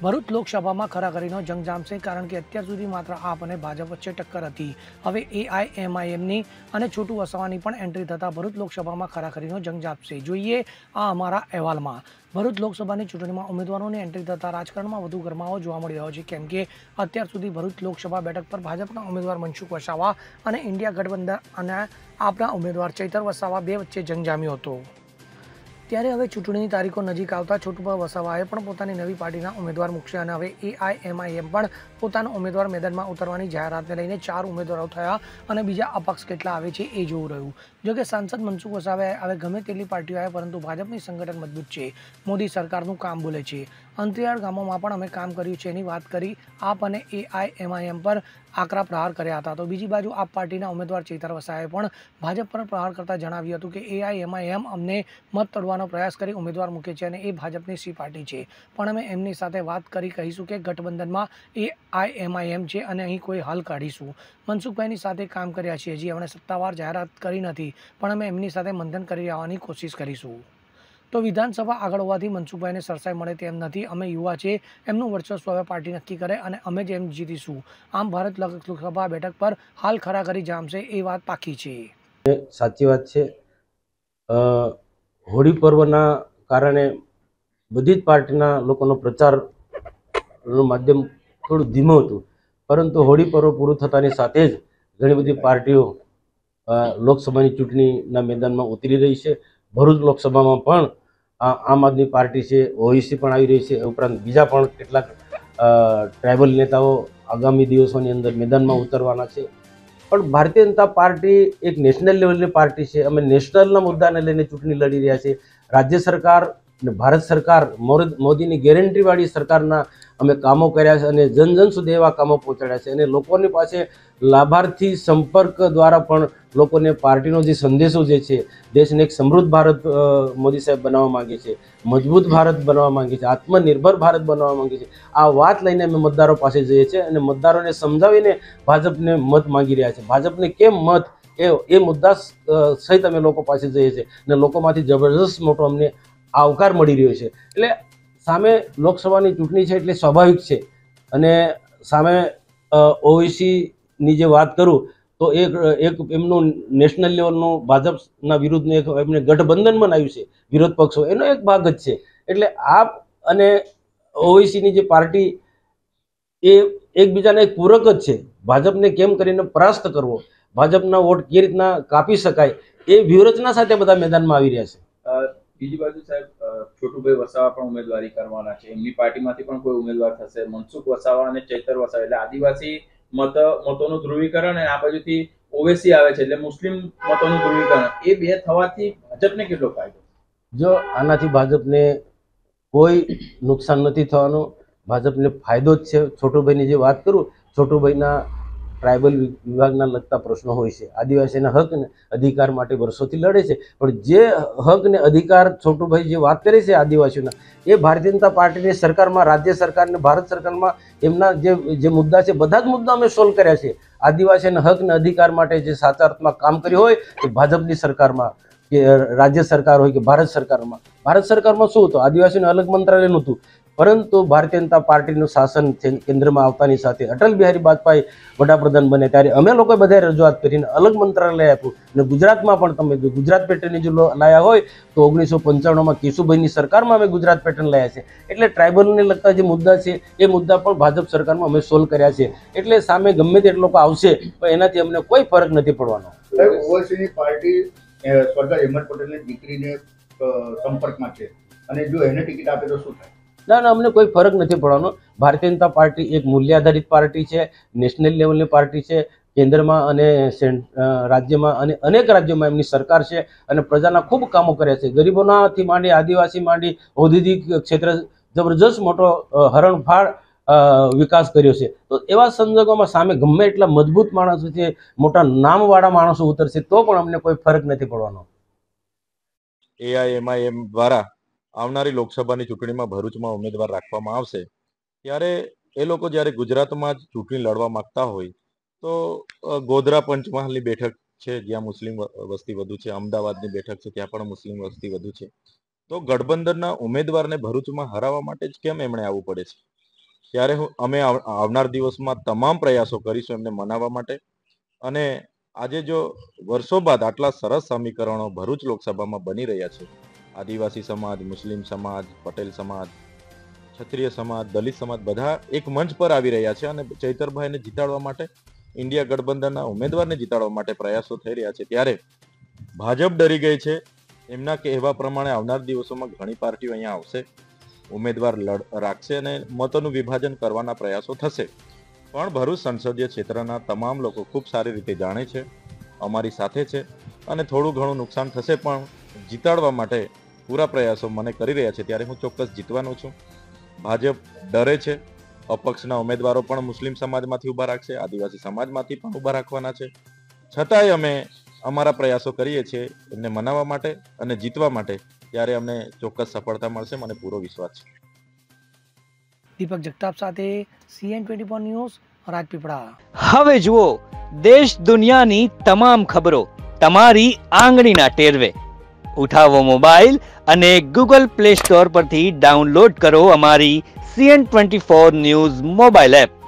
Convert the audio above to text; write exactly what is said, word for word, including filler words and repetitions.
ભરૂચ લોકસભામાં ખરાખરીનો જંગ જામશે કારણ કે અત્યાર સુધી માત્ર આપ અને ભાજપ વચ્ચે ટક્કર હતી. હવે એઆઈએમઆઈએમની અને છોટુ વસાવાની પણ એન્ટ્રી થતાં ભરૂચ લોકસભામાં ખરાખરીનો જંગ જામશે. જોઈએ આ અમારા અહેવાલમાં. ભરૂચ લોકસભાની ચૂંટણીમાં ઉમેદવારોની એન્ટ્રી થતાં રાજકારણમાં વધુ ગરમાવો જોવા મળી રહ્યો છે, કેમ કે અત્યાર સુધી ભરૂચ લોકસભા બેઠક પર ભાજપના ઉમેદવાર મનસુખ વસાવા અને ઇન્ડિયા ગઠબંધન અને આપના ઉમેદવાર ચૈતર વસાવા બે વચ્ચે જંગ જામ્યો હતો. ત્યારે હવે ચૂંટણીની તારીખો નજીક આવતા છોટુભાઈ વસાવાએ પણ પોતાની નવી પાર્ટીના ઉમેદવાર મૂકશે અને હવે એઆઈએમઆઈએમ પણ પોતાનો ઉમેદવાર મેદાનમાં ઉતરવાની જાહેરાતને લઈને ચાર ઉમેદવારો થયા અને બીજા અપક્ષ કેટલા આવે છે એ જોવું રહ્યું. જોકે સાંસદ મનસુખ વસાવાએ હવે ગમે તેટલી પાર્ટીઓ આવે પરંતુ ભાજપની સંગઠન મજબૂત છે. મોદી સરકારનું કામ બોલે છે. અંતરિયાળ ગામોમાં પણ અમે કામ કર્યું છે એની વાત કરી આપ અને એઆઈએમઆઈએમ પર આકરા પ્રહાર કર્યા હતા. તો બીજી બાજુ આપ પાર્ટીના ઉમેદવાર ચૈતર વસાવાએ પણ ભાજપ પર પ્રહાર કરતા જણાવ્યું હતું કે એઆઈએમઆઈએમ અમને મત તોડવાનો પ્રયાસ કરી ઉમેદવાર મૂકે છે અને એ ભાજપની સી પાર્ટી છે, પણ અમે એમની સાથે વાત કરી કહીશું કે ગઠબંધનમાં એઆઈએમઆઈએમ છે અને અહીં કોઈ હલ કાઢીશું. મનસુખભાઈની સાથે કામ કર્યા છીએ. હજી અમને સત્તાવાર જાહેરાત કરી નથી, પણ અમે એમની સાથે મંથન કરી આવવાની કોશિશ કરીશું. તો વિધાનસભા આગળ હોવાથી મનસુખભાઈને સરસાઈ મળે તેમ નથી. અમે યુવા છે, એમનું વર્ચસ્વ હવે પાર્ટી નક્કી કરે અને અમે જ એમ જીતીશું. આમ ભારત લોકસભા બેઠક પર હાલ ખરાખરી જામશે એ વાત પાકી છે. સાચી વાત છે. હોળી પર્વના કારણે બધી જ પાર્ટીના લોકોનો પ્રચારનું માધ્યમ થોડું ધીમું હતું, પરંતુ હોળી પર્વ પૂરું થતાની સાથે જ ઘણી બધી પાર્ટીઓ લોકસભાની ચૂંટણીના મેદાનમાં ઉતરી રહી છે. ભરૂચ લોકસભામાં પણ આમ આદમી પાર્ટી છે, ઓઈસી પણ આવી રહી છે. ઉપરાંત બીજા પણ કેટલાક ટ્રાઇબલ નેતાઓ આગામી દિવસોની અંદર મેદાનમાં ઉતરવાના છે. પણ ભારતીય જનતા પાર્ટી એક નેશનલ લેવલની પાર્ટી છે. અમે નેશનલના મુદ્દાને લઈને ચૂંટણી લડી રહ્યા છીએ. રાજ્ય સરકાર અને ભારત સરકાર, મોદીની ગેરંટીવાળી સરકારના અમે કામો કર્યા છે અને જન જન સુધી એવા કામો પહોંચાડ્યા છે અને લોકોની પાસે લાભાર્થી સંપર્ક દ્વારા પણ લોકોને પાર્ટીનો જે સંદેશો જે છે, દેશને એક સમૃદ્ધ ભારત મોદી સાહેબ બનાવવા માંગે છે, મજબૂત ભારત બનાવવા માંગે છે, આત્મનિર્ભર ભારત બનાવવા માંગે છે. આ વાત લઈને અમે મતદારો પાસે જઈએ છીએ અને મતદારોને સમજાવીને ભાજપને મત માંગી રહ્યા છે. ભાજપને કેમ મત એ એ મુદ્દા સહિત અમે લોકો પાસે જઈએ છીએ અને લોકોમાંથી જબરદસ્ત મોટો અમને આવકાર મળી રહ્યો છે. એટલે સામે લોકસભાની ચૂંટણી છે એટલે સ્વાભાવિક છે. અને સામે ઓઈસીની જે વાત કરું તો એક એક એમનું નેશનલ લેવલનું ભાજપના વિરુદ્ધનું એક એમને ગઠબંધન બનાવ્યું છે વિરોધ પક્ષો, એનો એક ભાગ જ છે. એટલે આપ અને ઓઈસીની જે પાર્ટી એ એકબીજાને એક પૂરક જ છે. ભાજપને કેમ કરીને પરાસ્ત કરવો, ભાજપના વોટ કઈ રીતના કાપી શકાય, એ વ્યૂહરચના સાથે બધા મેદાનમાં આવી રહ્યા છે. બીજી બાજુ સાહેબ, છોટુભાઈ વસાવા પણ ઉમેદવારી કરવાના છે. એમની પાર્ટીમાંથી પણ કોઈ ઉમેદવાર થશે. મનસુખ વસાવા અને ચૈતર વસાવા એટલે આદિવાસી મત મતોનું ધ્રુવીકરણ અને આ બાજુથી ઓવેસી આવે છે એટલે મુસ્લિમ મતોનું ધ્રુવીકરણ, એ બે થવાથી ભાજપને કેટલો ફાયદો? જો આનાથી ભાજપને કોઈ નુકસાન નથી થવાનું, ભાજપને ફાયદો જ છે. છોટુભાઈની જે વાત કરું, છોટુભાઈના ટ્રાઇબલ વિભાગના લગતા પ્રશ્નો હોય છે, આદિવાસીના હક ને અધિકાર માટે વર્ષોથી લડે છે. પણ જે હક ને અધિકાર છોટુભાઈ જે વાત કરે છે આદિવાસીઓના, એ ભારતીય જનતા પાર્ટીની સરકારમાં, રાજ્ય સરકારને ભારત સરકારમાં એમના જે જે મુદ્દા છે બધા જ મુદ્દા અમે સોલ્વ કર્યા છે. આદિવાસીના હક ને અધિકાર માટે જે સાચા અર્થમાં કામ કર્યું હોય એ ભાજપની સરકારમાં કે રાજ્ય સરકાર હોય કે ભારત સરકારમાં. ભારત સરકારમાં શું હતું? આદિવાસીનું અલગ મંત્રાલય નહોતું, પરંતુ ભારતીય જનતા પાર્ટીનું શાસન કેન્દ્રમાં આવતાની સાથે અટલ બિહારી વાજપેયી વડાપ્રધાન બને ત્યારે અમે લોકોએ બધાએ રજૂઆત કરીને અલગ મંત્રાલય આપ્યું. અને ગુજરાતમાં પણ તમે જો ગુજરાત પેટર્નની જો લાયા હોય તો ઓગણીસો પંચાણુંમાં કેશુભાઈની સરકારમાં અમે ગુજરાત પેટર્ન લાયા છે. એટલે ટ્રાઇબલને લગતા જે મુદ્દા છે એ મુદ્દા પણ ભાજપ સરકારમાં અમે સોલ્વ કર્યા છે. એટલે સામે ગમે તે લોકો આવશે પણ એનાથી અમને કોઈ ફરક નથી પડવાનો. ઓવેસીની પાર્ટી સ્વર્ગસ્થ અહેમદ પટેલની દીકરીને સંપર્કમાં છે અને જો એને ટિકિટ આપે તો શું થાય? ના ના, અમને કોઈ ફરક નથી પડવાનો. ભારતીય જનતા પાર્ટી એક મૂલ્ય આધારિત પાર્ટી છે, નેશનલ લેવલની પાર્ટી છે. કેન્દ્રમાં અને રાજ્યમાં અને અનેક રાજ્યોમાં એમની સરકાર છે અને પ્રજાના ખૂબ કામો કર્યા છે. ગરીબોનાથી માંડી, આદિવાસી માંડી, ઔદ્યોગિક ક્ષેત્ર જબરજસ્ત મોટો હરણફાળ વિકાસ કર્યો છે. તો એવા સંજોગોમાં સામે ગમે એટલા મજબૂત માણસો છે, મોટા નામવાળા માણસો ઉતરશે તો પણ અમને કોઈ ફરક નથી પડવાનો. એઆઈએમઆઈએમ દ્વારા આવનારી લોકસભાની ચૂંટણીમાં ભરૂચમાં ઉમેદવાર રાખવામાં આવશે ત્યારે એ લોકો જ્યારે ગુજરાતમાં જ ચૂંટણી લડવા માંગતા હોય તો ગોધરા પંચમહાલની બેઠક છે જ્યાં મુસ્લિમ વસ્તી વધુ છે, અમદાવાદની બેઠક છે ત્યાં પણ મુસ્લિમ વસ્તી વધુ છે, તો ગઠબંધનના ઉમેદવારને ભરૂચમાં હરાવવા માટે જ કેમ એમણે આવવું પડે છે? ત્યારે હું અમે આવ- આવનાર દિવસમાં તમામ પ્રયાસો કરીશું એમને મનાવવા માટે. અને આજે જો વર્ષો બાદ આટલા સરસ સમીકરણો ભરૂચ લોકસભામાં બની રહ્યા છે, આદિવાસી સમાજ, મુસ્લિમ સમાજ, પટેલ સમાજ, ક્ષત્રિય સમાજ, દલિત સમાજ બધા એક મંચ પર આવી રહ્યા છે અને ચૈતરભાઈને જીતાડવા માટે, ઇન્ડિયા ગઠબંધનના ઉમેદવારને જીતાડવા માટે પ્રયાસો થઈ રહ્યા છે. ત્યારે ભાજપ ડરી ગઈ છે. એમના કહેવા પ્રમાણે આવનાર દિવસોમાં ઘણી પાર્ટીઓ અહીંયા આવશે, ઉમેદવાર લડ રાખશે અને મતોનું વિભાજન કરવાના પ્રયાસો થશે. પણ ભરૂચ સંસદીય ક્ષેત્રના તમામ લોકો ખૂબ સારી રીતે જાણે છે, અમારી સાથે છે અને થોડું ઘણું નુકસાન થશે પણ જીતાડવા માટે પૂરા પ્રયાસો મને કરી રહ્યા છે. ત્યારે હું ચોક્કસ જીતવાનો છું. ભાજપ ડરે છે. અપક્ષના ઉમેદવારો પણ મુસ્લિમ સમાજમાંથી ઊભા રાખશે, આદિવાસી સમાજમાંથી પણ ઊભા રાખવાના છે. છતાંય અમે અમારા પ્રયાસો કરીએ છીએ એમને મનાવવા માટે અને જીતવા માટે. ત્યારે અમને ચોક્કસ સફળતા મળશે, મને પૂરો વિશ્વાસ છે. દીપક જગતાપ સાથે CN twenty four news, Rajpipla. હવે જુઓ દેશ દુનિયાની તમામ ખબરો તમારી આંગળીના ટેરવે. ઉઠાવો મોબાઈલ અને ગૂગલ પ્લે સ્ટોર પરથી ડાઉનલોડ કરો અમારી CN twenty four news mobile app.